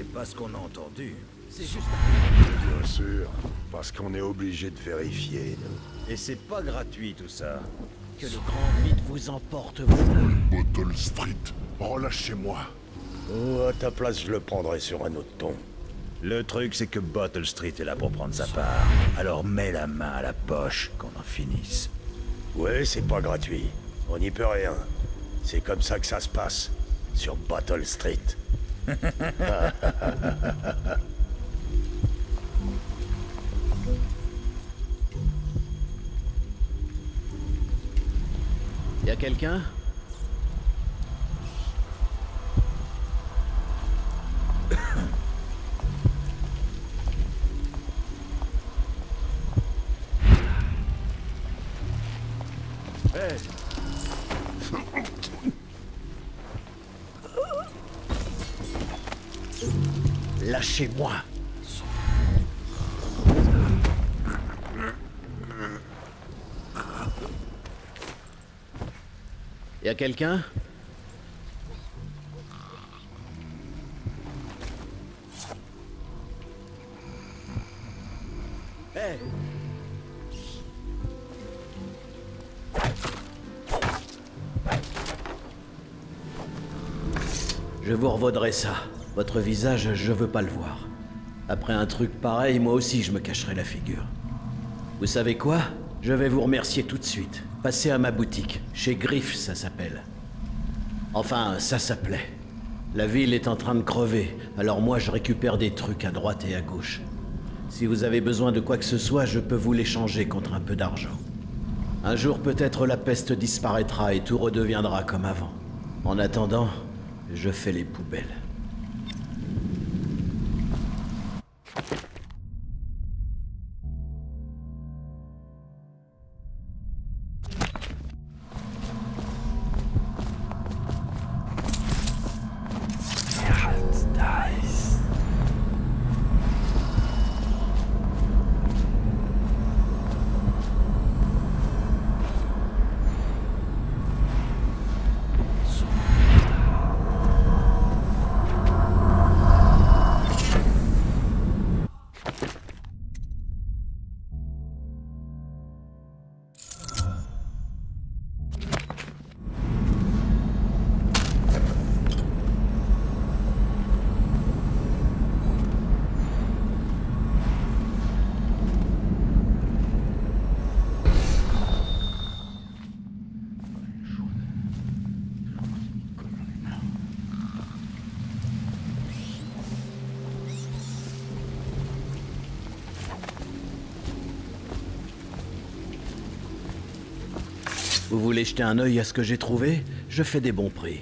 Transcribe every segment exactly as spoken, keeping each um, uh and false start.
pas ce qu'on a entendu. C'est juste... Bien sûr, parce qu'on est obligé de vérifier, nous. Et c'est pas gratuit tout ça. Que le grand vide vous emporte, vous. Bottle Street, relâchez-moi. Oh, à ta place, je le prendrai sur un autre ton. Le truc, c'est que Bottle Street est là pour prendre sa part. Alors mets la main à la poche qu'on en finisse. Ouais, c'est pas gratuit. On n'y peut rien. C'est comme ça que ça se passe. Sur Bottle Street. Y a quelqu'un? Hey. Lâchez-moi. Y a quelqu'un? Hey. Je vous revaudrai ça. Votre visage, je veux pas le voir. Après un truc pareil, moi aussi je me cacherai la figure. Vous savez quoi? Je vais vous remercier tout de suite. Passez à ma boutique. Chez Griff, ça s'appelle. Enfin, ça s'appelait. La ville est en train de crever, alors moi je récupère des trucs à droite et à gauche. Si vous avez besoin de quoi que ce soit, je peux vous l'échanger contre un peu d'argent. Un jour peut-être la peste disparaîtra et tout redeviendra comme avant. En attendant, je fais les poubelles. Vous voulez jeter un œil à ce que j'ai trouvé? Je fais des bons prix.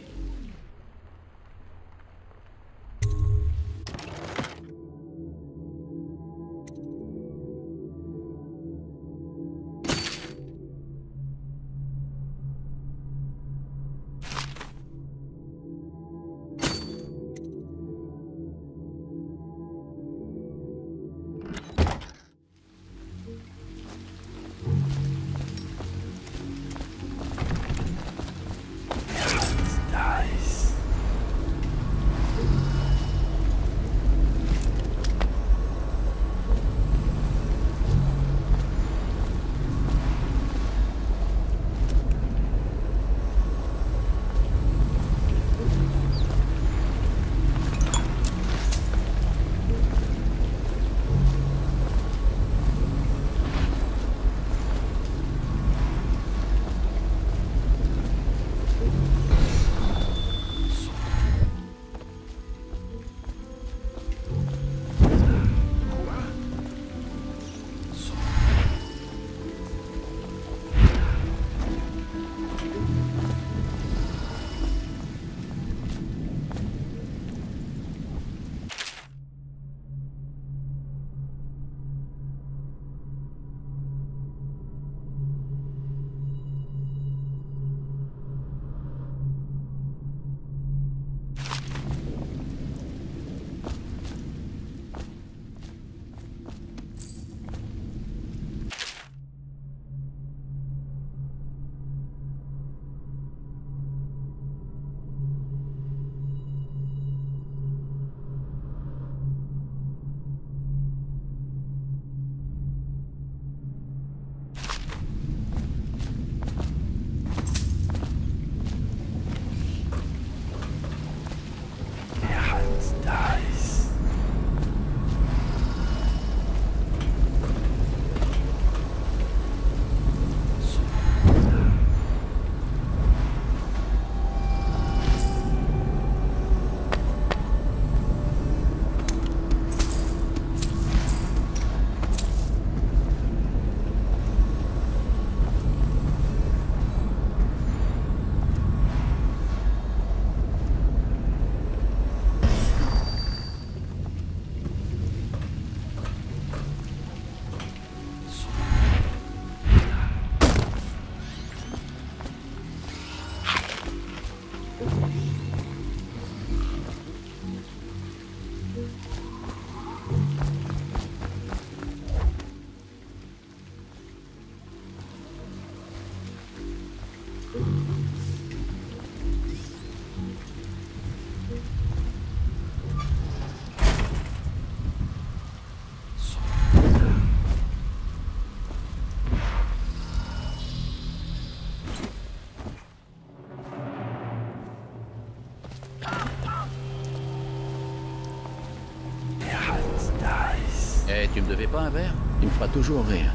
Eh, tu me devais pas un verre? Il me fera toujours rire.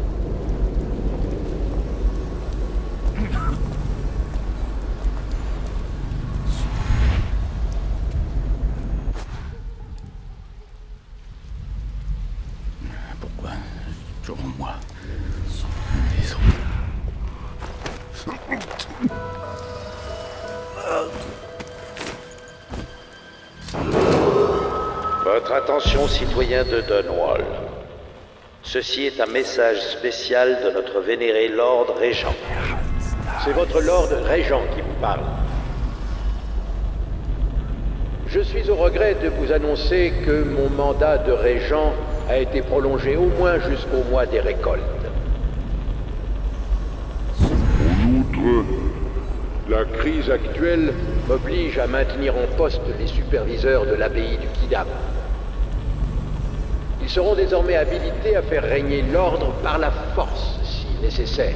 Pourquoi toujours moi? Les autres. Votre attention, citoyens de Dunwall. Ceci est un message spécial de notre vénéré Lord Régent. C'est votre Lord Régent qui vous parle. Je suis au regret de vous annoncer que mon mandat de Régent a été prolongé au moins jusqu'au mois des récoltes. En outre, la crise actuelle m'oblige à maintenir en poste les superviseurs de l'abbaye du Kidam. Ils seront désormais habilités à faire régner l'ordre par la force, si nécessaire.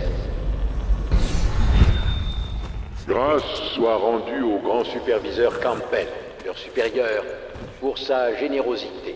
Grâce soit rendue au grand superviseur Campbell, leur supérieur, pour sa générosité.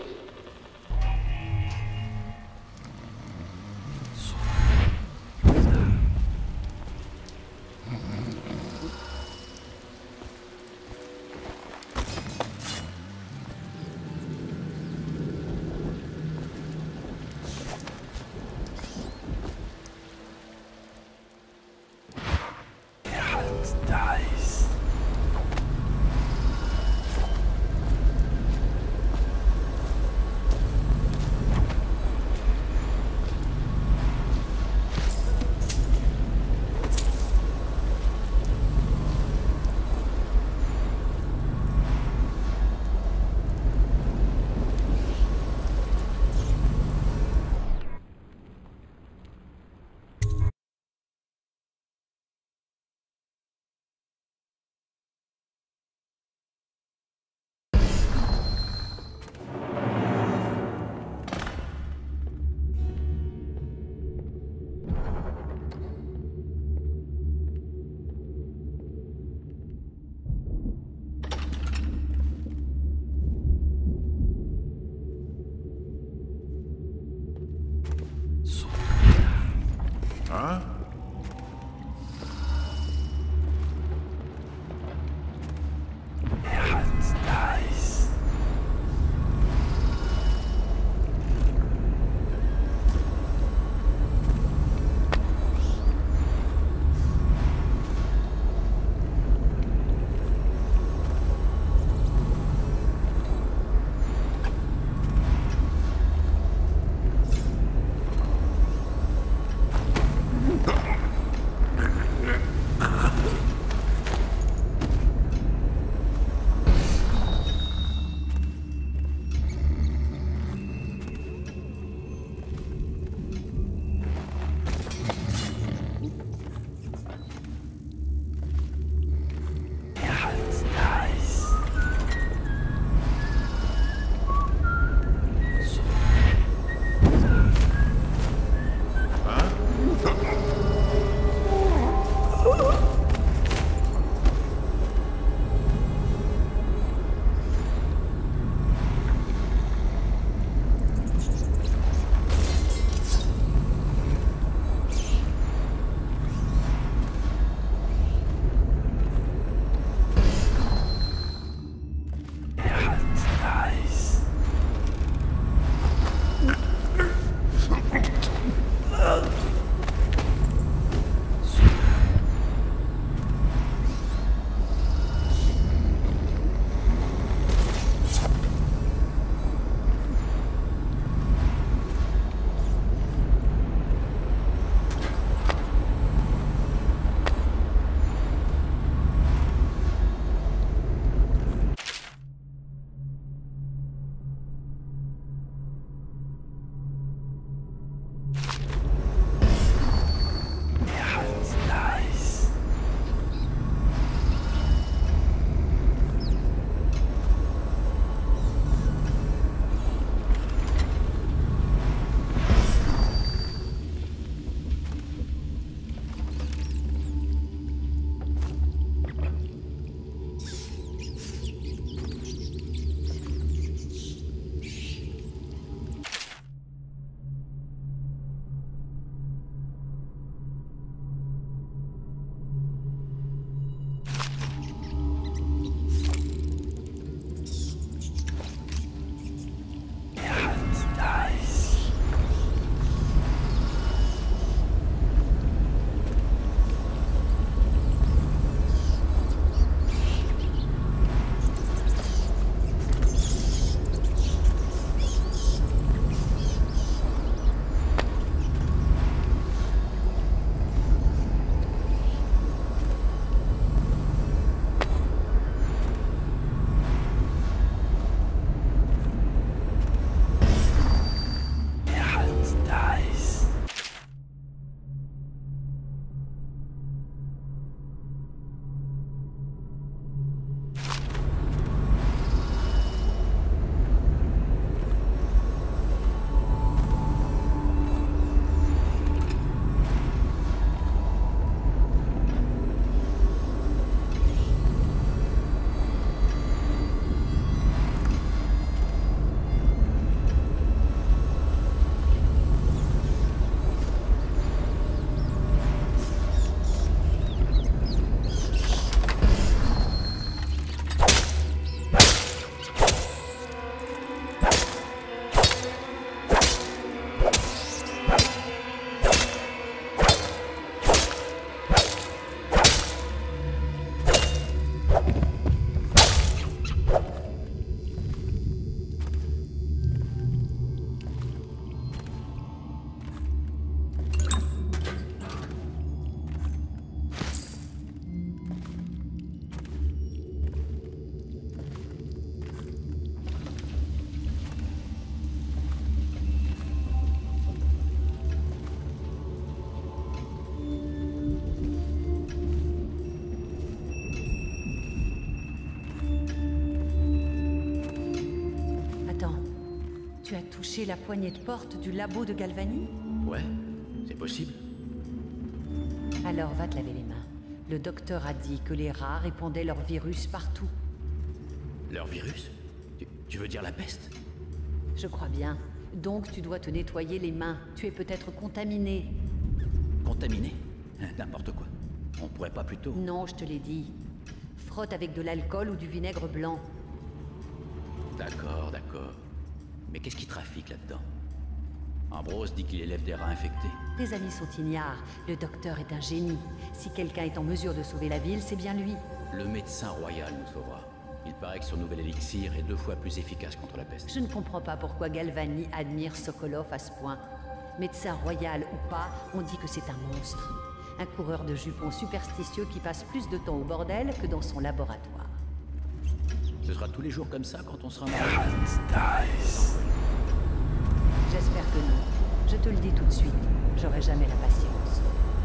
Tu as touché la poignée de porte du labo de Galvani? Ouais, c'est possible. Alors va te laver les mains. Le docteur a dit que les rats répandaient leur virus partout. Leur virus? tu, tu veux dire la peste? Je crois bien. Donc tu dois te nettoyer les mains. Tu es peut-être contaminé. Contaminé? N'importe quoi. On pourrait pas plutôt... Non, je te l'ai dit. Frotte avec de l'alcool ou du vinaigre blanc. D'accord, d'accord. Mais qu'est-ce qui trafique là-dedans? Ambrose dit qu'il élève des rats infectés. Tes amis sont ignares. Le docteur est un génie. Si quelqu'un est en mesure de sauver la ville, c'est bien lui. Le médecin royal nous sauvera. Il paraît que son nouvel élixir est deux fois plus efficace contre la peste. Je ne comprends pas pourquoi Galvani admire Sokolov à ce point. Médecin royal ou pas, on dit que c'est un monstre. Un coureur de jupons superstitieux qui passe plus de temps au bordel que dans son laboratoire. Ce sera tous les jours comme ça quand on sera mariés. J'espère que non. Je te le dis tout de suite. J'aurai jamais la patience.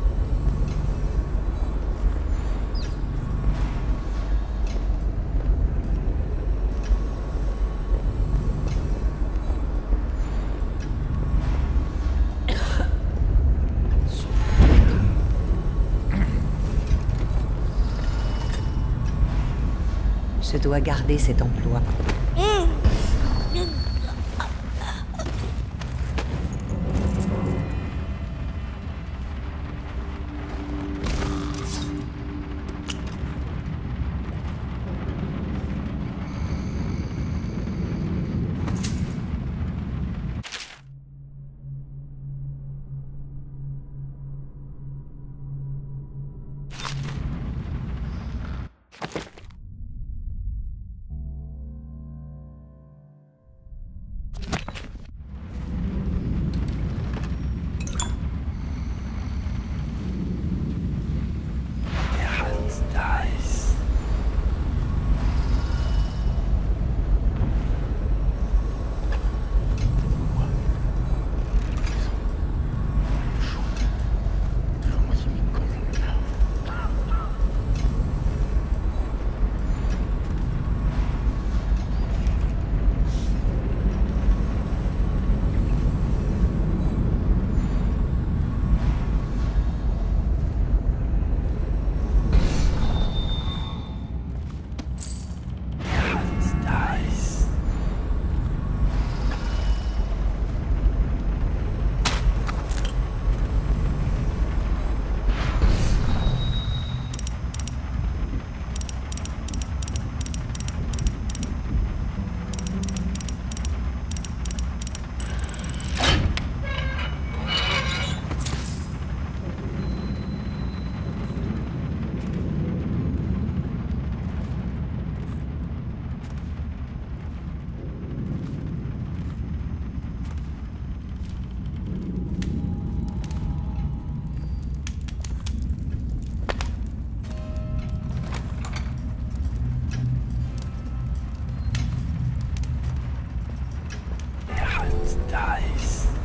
Je dois garder cet emploi. Dice.